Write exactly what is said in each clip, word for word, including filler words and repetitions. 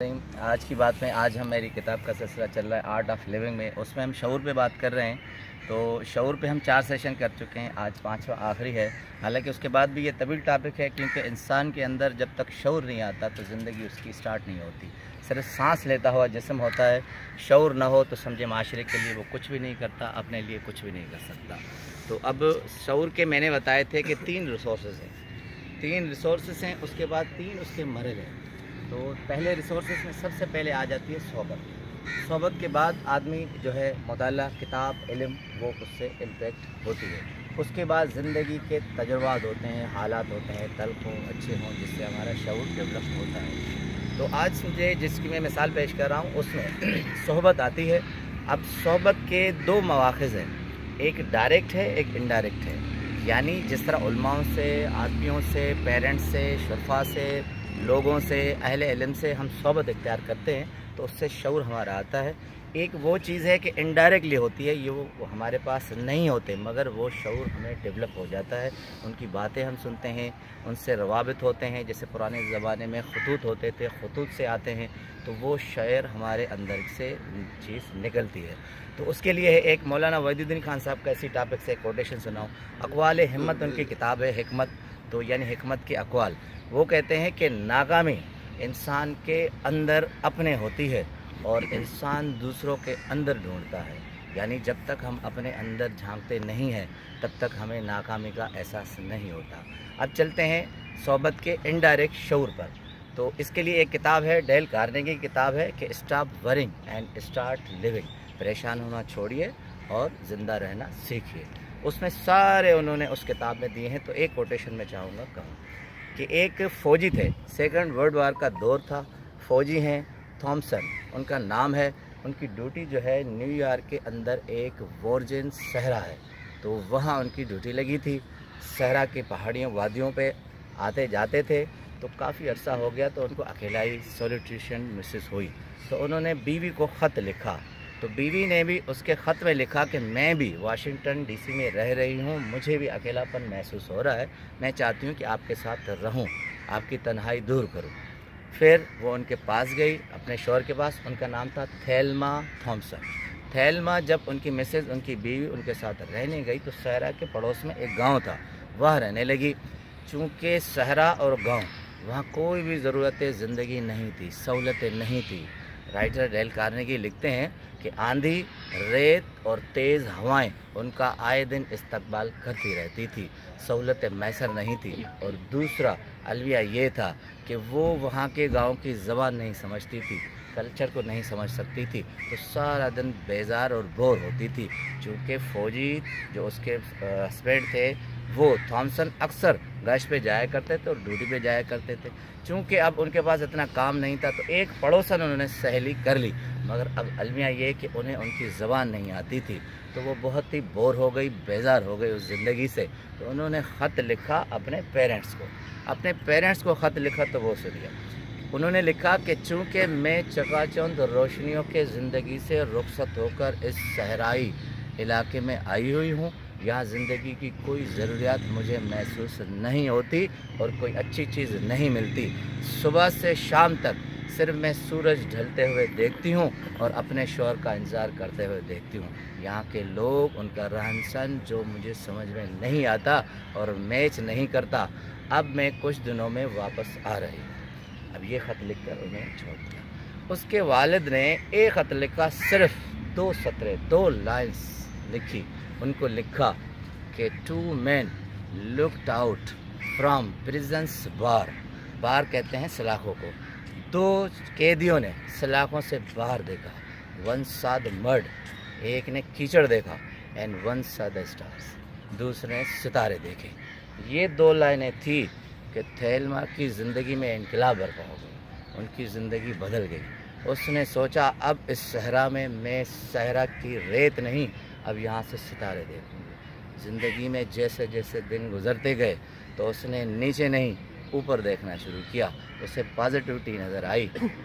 आज की बात में आज हम मेरी किताब का सिलसिला चल रहा है आर्ट ऑफ लिविंग में, उसमें हम शऊर पे बात कर रहे हैं। तो शऊर पे हम चार सेशन कर चुके हैं, आज पांचवा आखिरी है। हालांकि उसके बाद भी ये तवील टॉपिक है क्योंकि इंसान के अंदर जब तक शऊर नहीं आता तो ज़िंदगी उसकी स्टार्ट नहीं होती। सिर्फ सांस लेता हुआ जिस्म होता है, शऊर ना हो तो समझे माशरे के लिए वो कुछ भी नहीं करता, अपने लिए कुछ भी नहीं कर सकता। तो अब शऊर के मैंने बताए थे कि तीन रिसोर्सेज हैं, तीन रिसोर्सेज हैं, उसके बाद तीन उसके मरल हैं। तो पहले रिसोर्सेज में सबसे पहले आ जाती है सोहबत। सोहबत के बाद आदमी जो है मुताला, किताब, इल्म, वो उससे इम्पैक्ट होती है। उसके बाद ज़िंदगी के तजुर्बात होते हैं, हालात होते हैं, तल्ख हों अच्छे हों, जिससे हमारा शऊर डेवलप होता है। तो आज मुझे जिसकी मैं मिसाल पेश कर रहा हूँ उसमें सोहबत आती है। अब सोहबत के दो मवाक़िज़ हैं, एक डायरेक्ट है, एक इनडायरेक्ट है। यानी जिस तरह उलमाओं से, आदमियों से, पेरेंट्स से, शुरफा से, लोगों से, अहले इल्म से हम सोहबत इख्तियार करते हैं तो उससे शऊर हमारा आता है। एक वो चीज़ है कि इनडायरेक्टली होती है, ये वो हमारे पास नहीं होते मगर वो शऊर हमें डेवलप हो जाता है। उनकी बातें हम सुनते हैं, उनसे रवाबित होते हैं। जैसे पुराने ज़माने में खतूत होते थे, खतूत से आते हैं तो वो शायर हमारे अंदर से चीज़ निकलती है। तो उसके लिए एक मौलाना वहीदुद्दीन खान साहब का इसी टॉपिक से कोटेशन सुनाऊँ। अक़वाल हिम्मत उनकी किताब है, हिकमत तो यानी हिकमत के अक़वाल। वो कहते हैं कि नाकामी इंसान के अंदर अपने होती है और इंसान दूसरों के अंदर ढूंढता है। यानी जब तक हम अपने अंदर झांकते नहीं हैं तब तक हमें नाकामी का एहसास नहीं होता। अब चलते हैं सोहबत के इनडायरेक्ट शऊर पर। तो इसके लिए एक किताब है, डेल कार्नेगी की किताब है कि stop worrying and start living, परेशान होना छोड़िए और ज़िंदा रहना सीखिए। उसमें सारे उन्होंने उस किताब में दिए हैं। तो एक कोटेशन में चाहूँगा कहूँ कि एक फ़ौजी थे, सेकंड वर्ल्ड वार का दौर था, फ़ौजी हैं, थॉमसन उनका नाम है। उनकी ड्यूटी जो है न्यूयॉर्क के अंदर एक वर्जिन सहरा है, तो वहाँ उनकी ड्यूटी लगी थी। सहरा की पहाड़ियों वादियों पे आते जाते थे। तो काफ़ी अरसा हो गया तो उनको अकेलाई सोलिट्यूशन महसूस हुई। तो उन्होंने बीवी को ख़त लिखा। तो बीवी ने भी उसके ख़त में लिखा कि मैं भी वाशिंगटन डीसी में रह रही हूँ, मुझे भी अकेलापन महसूस हो रहा है, मैं चाहती हूँ कि आपके साथ रहूँ, आपकी तन्हाई दूर करूँ। फिर वो उनके पास गई, अपने शौहर के पास। उनका नाम था थेल्मा थॉमसन। थेल्मा जब उनकी मिसेज, उनकी बीवी उनके साथ रहने गई तो सहरा के पड़ोस में एक गाँव था, वह रहने लगी। चूँकि सहरा और गाँव, वहाँ कोई भी ज़रूरत ज़िंदगी नहीं थी, सहूलतें नहीं थी। राइटर डेल कार्नेगी लिखते हैं कि आंधी, रेत और तेज़ हवाएं उनका आए दिन इस्तकबाल करती रहती थी, सहूलतें मैसर नहीं थी। और दूसरा अलविया ये था कि वो वहाँ के गांव की ज़बान नहीं समझती थी, कल्चर को नहीं समझ सकती थी, तो सारा दिन बेजार और बोर होती थी। चूँकि फ़ौजी जो उसके हस्बैंड थे वो थॉमसन अक्सर गश्त पे जाया करते थे और ड्यूटी पे जाया करते थे। चूँकि अब उनके पास इतना काम नहीं था तो एक पड़ोसन उन्होंने सहेली कर ली, मगर अब अलमिया ये कि उन्हें उनकी ज़बान नहीं आती थी, तो वो बहुत ही बोर हो गई, बेजार हो गई उस ज़िंदगी से। तो उन्होंने ख़त लिखा अपने पेरेंट्स को, अपने पेरेंट्स को ख़त लिखा तो वो सुनिए। उन्होंने लिखा कि चूँकि मैं चकाचौंध रोशनियों के ज़िंदगी से रुखसत होकर इस सहराई इलाके में आई हुई हूँ, यहाँ ज़िंदगी की कोई ज़रूरियात मुझे महसूस नहीं होती और कोई अच्छी चीज़ नहीं मिलती। सुबह से शाम तक सिर्फ मैं सूरज ढलते हुए देखती हूँ और अपने शौहर का इंतज़ार करते हुए देखती हूँ। यहाँ के लोग, उनका रहन सहन जो मुझे समझ में नहीं आता और मैच नहीं करता। अब मैं कुछ दिनों में वापस आ रही हूँ। अब ये ख़त लिख कर उन्हें छोड़ दिया। उसके वालिद ने एक ख़त लिखा, सिर्फ दो सतरें, दो लाइन्स लिखी। उनको लिखा कि two men looked out from prisons bars, bars कहते हैं सलाखों को। दो कैदियों ने सलाखों से बाहर देखा। वन सॉ द मड, एक ने कीचड़ देखा, and one saw the stars, दूसरे ने सितारे देखे। ये दो लाइनें थी कि थेल्मा की ज़िंदगी में इनकलाब बरपा हो गया, उनकी ज़िंदगी बदल गई। उसने सोचा अब इस सहरा में मैं सहरा की रेत नहीं, अब यहाँ से सितारे देखूँगी। ज़िंदगी में जैसे जैसे दिन गुज़रते गए तो उसने नीचे नहीं ऊपर देखना शुरू किया, उसे पॉजिटिविटी नज़र आई।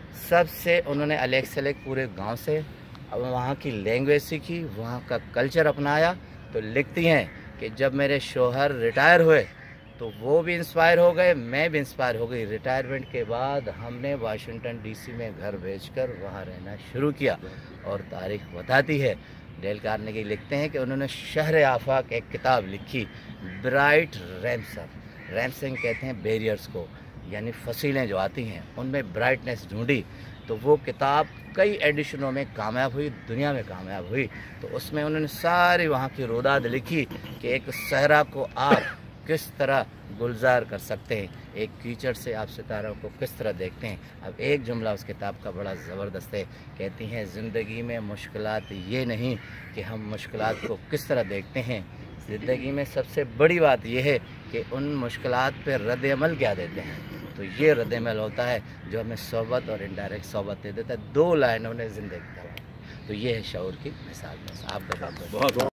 सबसे उन्होंने अलग सलग पूरे गांव से अब वहाँ की लैंग्वेज सीखी, वहाँ का कल्चर अपनाया। तो लिखती हैं कि जब मेरे शौहर रिटायर हुए तो वो भी इंस्पायर हो गए, मैं भी इंस्पायर हो गई। रिटायरमेंट के बाद हमने वाशिंगटन डीसी में घर बेचकर वहाँ रहना शुरू किया। और तारीख बताती है, डेल कार्नेगी लिखते हैं कि उन्होंने शहर आफाक एक किताब लिखी, ब्राइट रैमसर रैमसिंग कहते हैं बैरियर्स को, यानी फसीलें जो आती हैं उनमें ब्राइटनेस ढूंढी। तो वो किताब कई एडिशनों में कामयाब हुई, दुनिया में कामयाब हुई। तो उसमें उन्होंने सारी वहाँ की रुदाद लिखी कि एक सहरा को आप किस तरह गुलजार कर सकते हैं, एक कीचड़ से आप सितारों को किस तरह देखते हैं। अब एक जुमला उस किताब का बड़ा ज़बरदस्त है, कहती हैं ज़िंदगी में मुश्किलात ये नहीं कि हम मुश्किलात को किस तरह देखते हैं, ज़िंदगी में सबसे बड़ी बात यह है कि उन मुश्किलात पे रद्द अमल क्या देते हैं। तो ये रद्द अमल होता है जो हमें सोबत और इनडायरेक्ट सोबत दे देता है। दो लाइनों ने ज़िंदगी का, तो ये है शऊर की मिसाल। आपका बहुत बहुत